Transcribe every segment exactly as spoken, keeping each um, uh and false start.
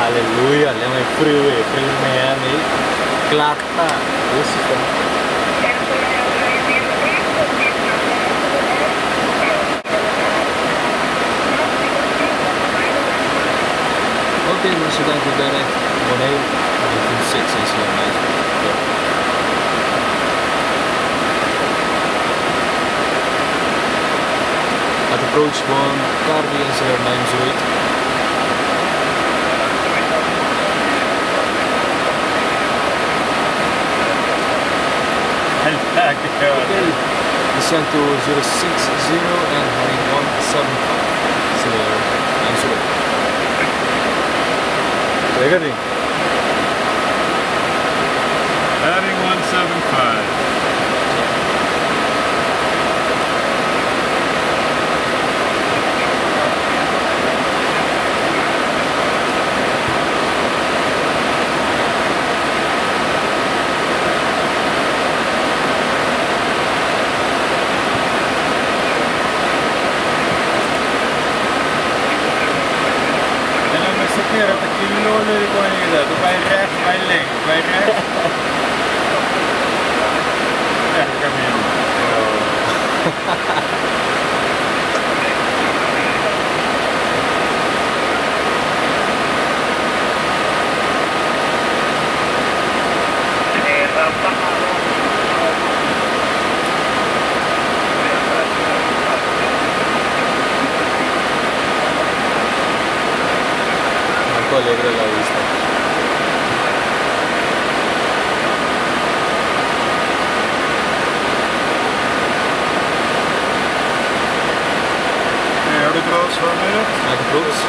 Halleluja, alleen maar freeway, freeway Miami, Klata, rustig. Oké, maar zo dan we direct Bonaire, nineteen six is hier nice. At approach one, Cardi is here nine zero eight. Okay, descend to zero six zero and heading one seven five. Similar nine zero eight. Heading Heading one seven five. Dat ik die lollen die kon je dat. Bij rechts, bij links, bij rechts. Ja, dat kan niet. Alegre la vista. Okay, hold it close for a minute. Like close.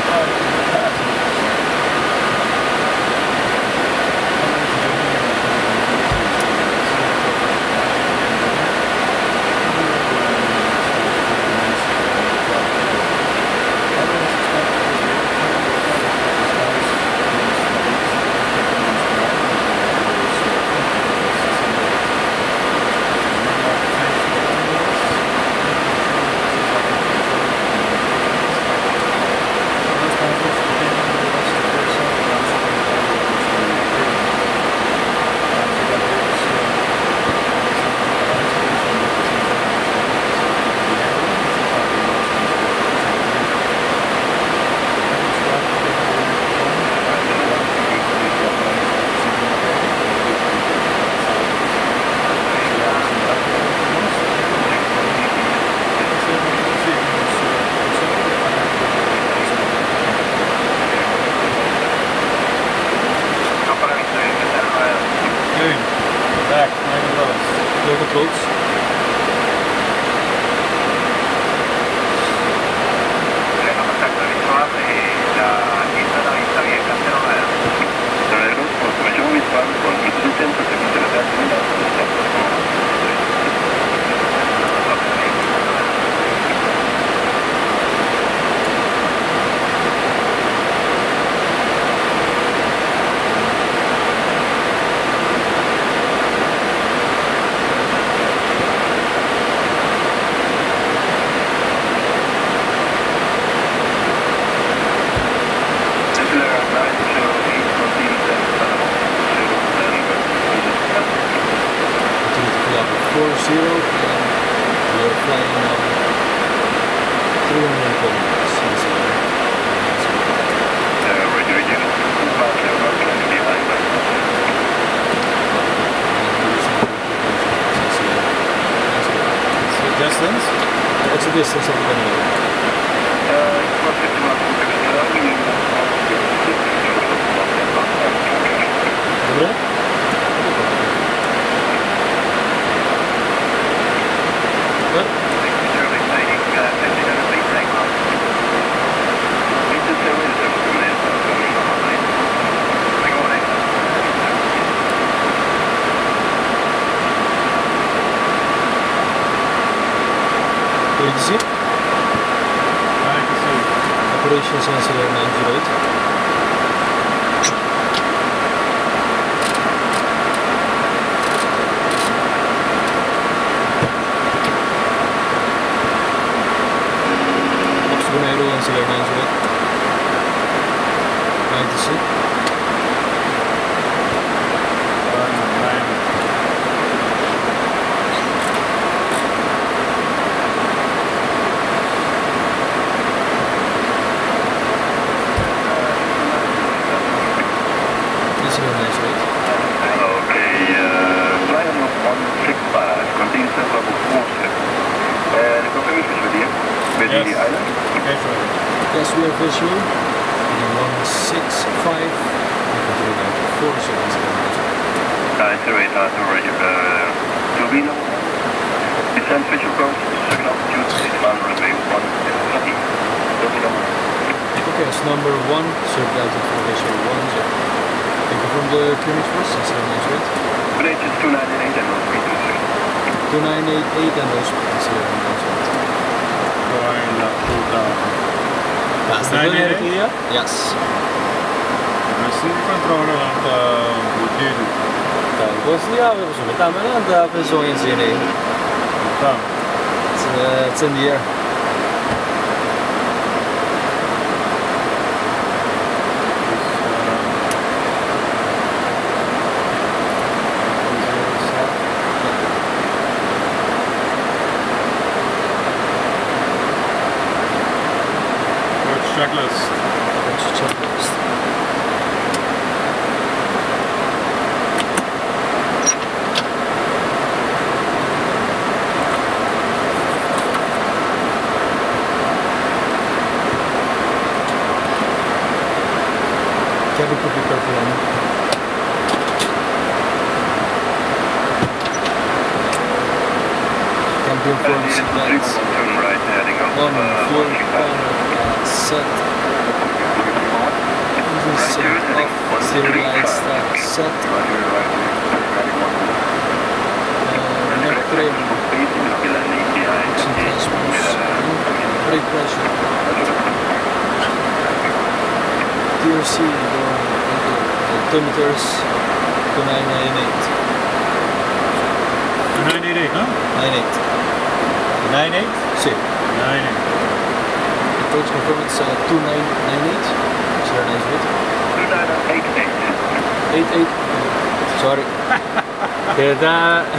Back, nine close. Local close. four zero and we are flying now three hundred kilometers in this area. What's the distance? What's the distance of the Bonaire? Добре? What? What did you see? I can see. Operation sensor nine zero eight. Bonaire nine zero eight. ninety-six. visual? Yes, we are visual. one six five and three nine four seconds. nine zero eight nine zero, roger. Uh, turbine. Descent visual code, second altitude, eighty-nine runway one twenty. Turbine. Okay, it's number one, circle altitude for visual one zero. Thank you from the Phoenix Force, that's a nice rate. Village is two nine eight and three two three. two nine eight eight and those that's a nice rate. Going up to down. That's the Bonaire clear? Yes. Sì, controllo la butino. Tak, consigliamo subito, ma non da persone insieme. It's, uh, it's in the air. Checklist. What's your checklist? Cabin could be careful on. Cabin front seatbelts. Right, heading up. One fuel panel set. Engine set off. Steering lights start set. Uh, neck trim. Action transmitters. Brake pressure. T R C, the altimeters to nine nine eight. nine eight eight, huh? nine eight. nine eight? See. nine eight. Approach performance uh, two nine nine eight. Is there a nice bit? two nine eight eight. eight eight. Sorry. Kita.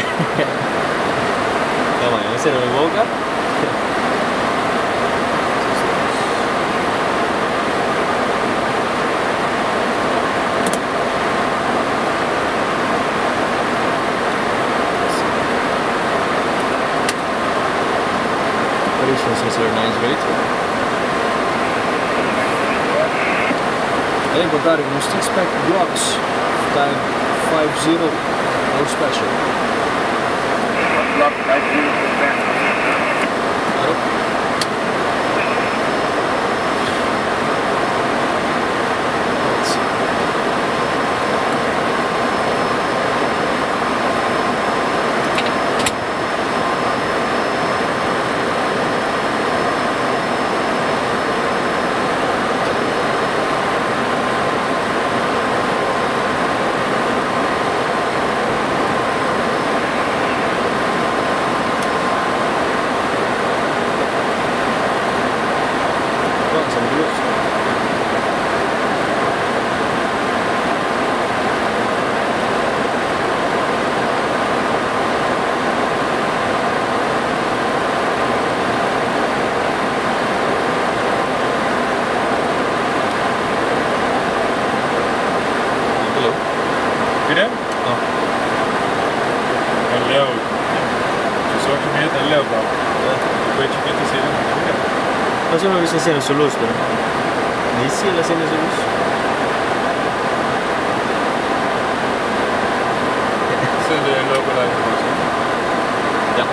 Come on, I said we woke up. Is there a nice rate? Hey, but that you still expect blocks time five zero or special. Block five zero. Let's see. Poi sono visto insieme sull'usto. Lì sì, la scena sull'usto. Send a localized person. Yeah.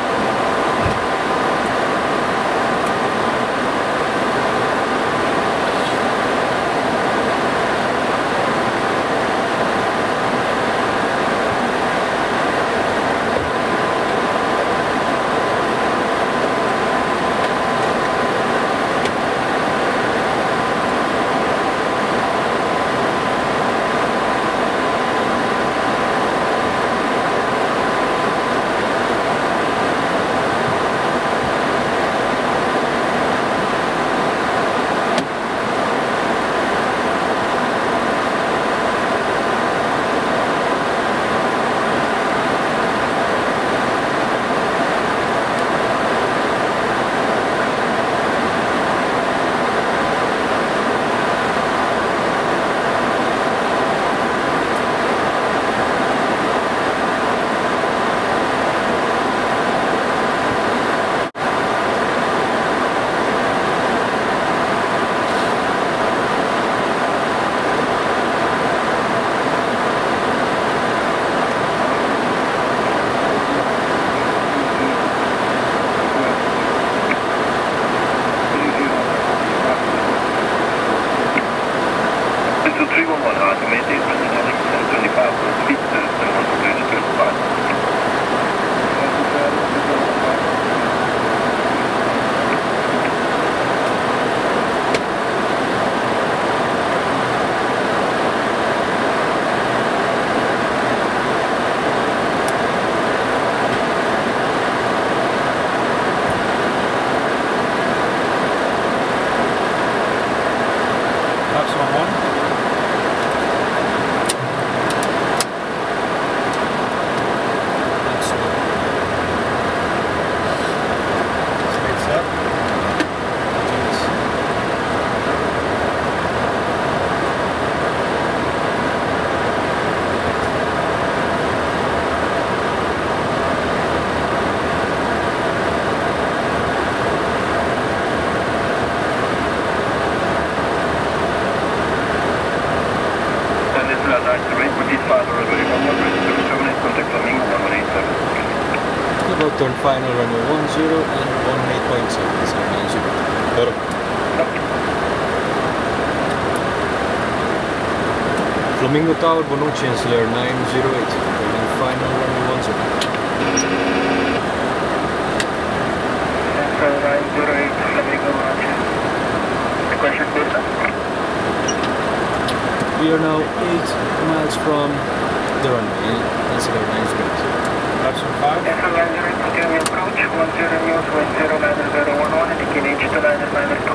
two three one one, hard to maintain present heading twenty-five feet, seven one two twenty-five. About turn final runway one zero and one eight point seven, zero nine zero. Bottom. Flamingo Tower, Bonaire, Chancellor nine zero eight, turning final runway one zero. Chancellor nine zero eight, Flamingo International. Requested data. We are now eight miles from the runway, Chancellor nine zero eight. Option five. Chancellor nine zero eight, continue approach, one zero news, one zero nine zero one one, indicating H two nine nine two.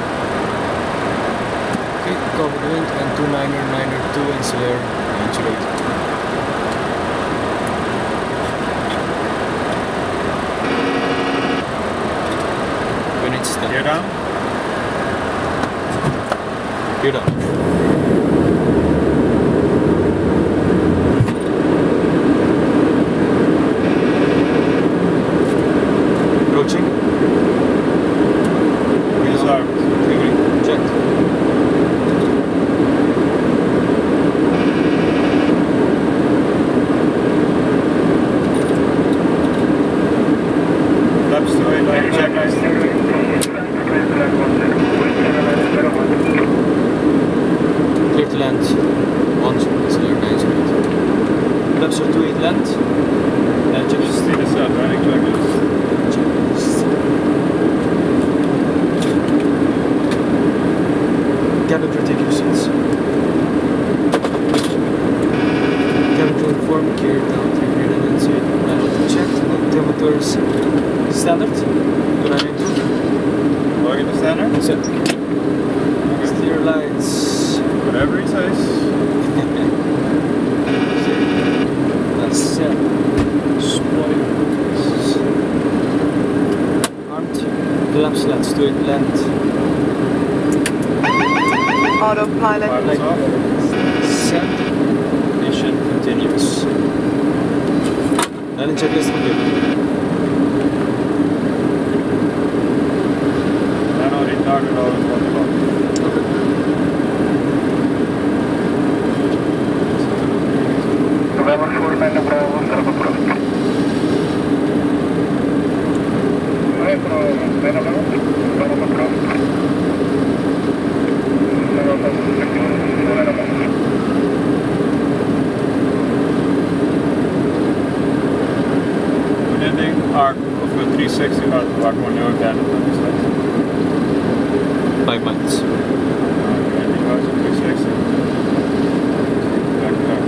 Okay, cover the wind and two nine nine two, Chancellor nine zero eight. When it's done. Gear down. Gear down. Approaching. Wheels armed. Clearing. Checked. Flaps to eight, line check. Clear to land. One zero, Chancellor nine zero eight. Flaps are two eight land. And check. Just see this out, running checklist. Cabin crew, take your seats. Cabin crew informed, gear down, three hundred and seat, manual checked, altimeters standard, two nine nine two. Plug in the standard. Set. Steer lights. Whatever he says. That's set. Spoilers. Armed. Flap slats to it, land. Autopilot. Pilots off. Set. Mission continuous. Landing checklist complete. Then I'll retarget all in one block. November four, nine, Bravo, Bravo, Bravo. Landing arc of a three sixty hard to walk on your cannon. Five miles. Landing arc of three sixty. Back back.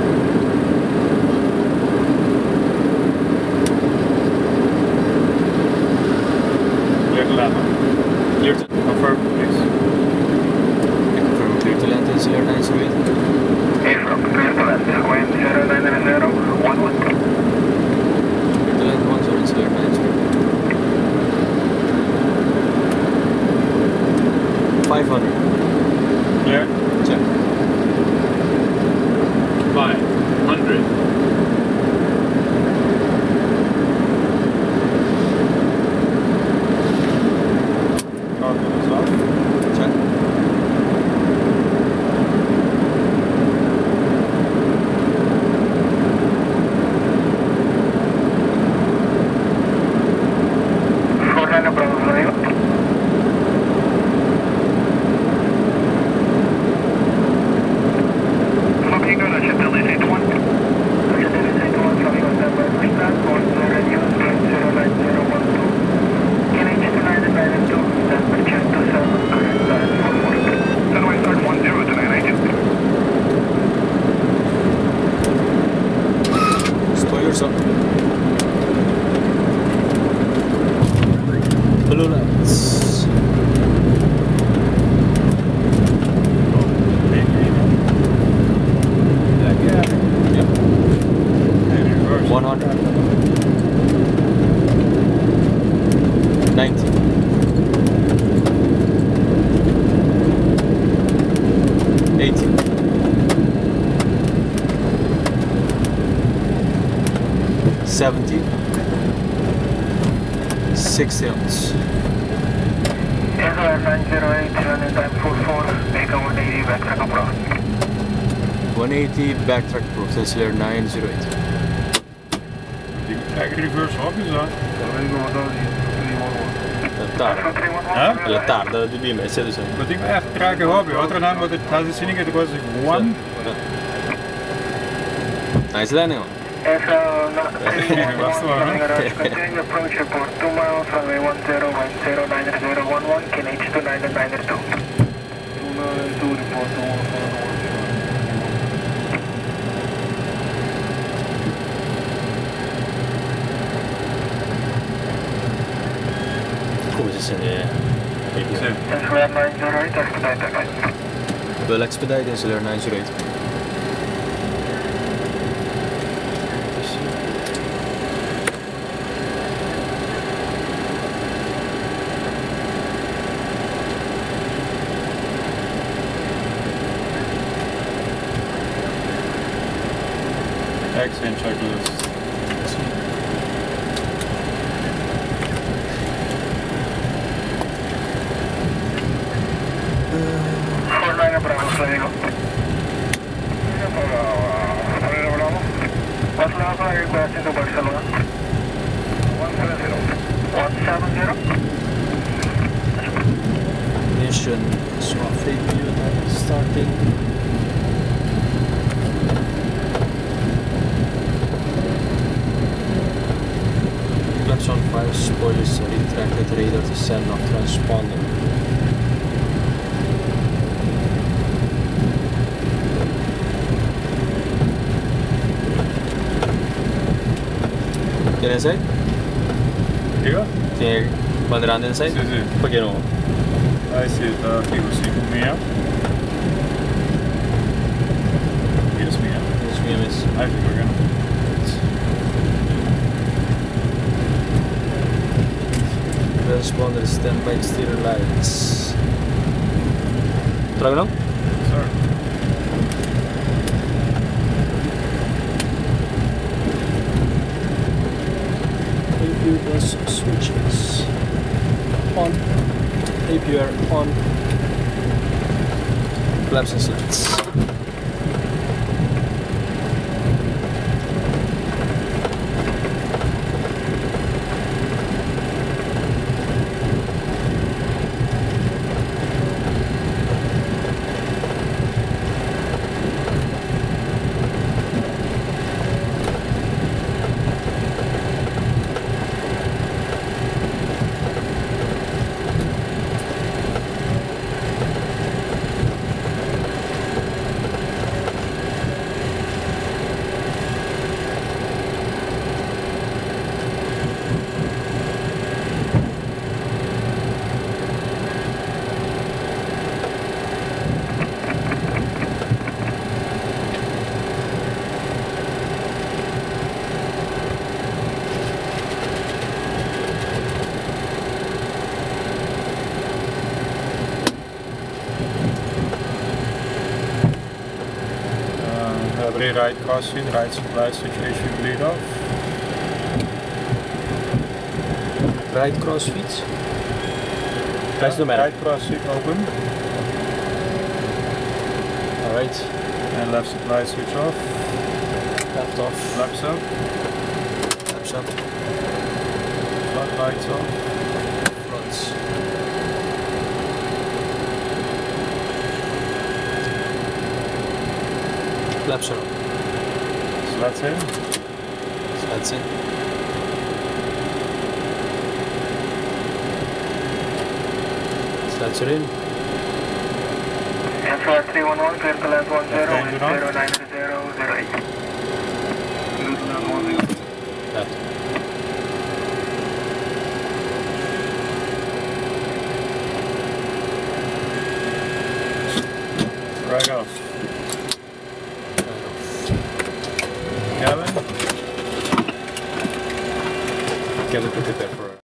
Clear to land. Clear to Confirm, please. confirm clear to land, Chancellor nine zero eight. Affirm, clear to land, wind zero nine zero one one. Clear to land one zero, Chancellor nine zero eight. five hundred. Clear. Check. Five hundred. Confidence off. Check. four nine, Bravo, Bravo. seventy. sixty knots. nine zero eight, running time four four, make a one eighty backtrack approach. one eighty backtrack approved, that's layer nine zero eight. Die krijgen reverse hop is dat? Tarda. Huh? Alla tarda di bimbe, se tu sei. But ik echt trage hobby. Other than what it has a sitting, it was one. Nice landing on. Continue approach report two miles, runway one zero one zero nine zero one one, K H two nine nine two. two nine two report two one zero one. Come si sente? Layer nine zero eight, expedite again. We'll expedite in layer nine zero eight. Accent checklist. four nine Bravo, Flamingo. What's the level requesting to Barcelona? one seven zero. one seven zero? Ignition, soft A P U starting. Flaps on five, spoilers retracted, radar to send off transponder. Get inside? Here? Can you run around inside? Sì, sì. Perché no? I see it, uh, qui così, mia. Yes, mia. Yes, mia miss. I think we're gonna. Transponder standby exterior lights. Trago lang? Sorry. A P U plus switches on. A P U R on. Flaps and slats. Every right crossfit, right supply situation bleed off. Right crossfit. That's the Yeah, matter. right crossfit open. Alright. And left supply switch off. Left off. Flaps up. Flaps up. Floodlights off. Fronts. Flaps are on. Slats in. Slats in. Slats are in. F R three one one, clear to land one zero, zero nine zero zero eight.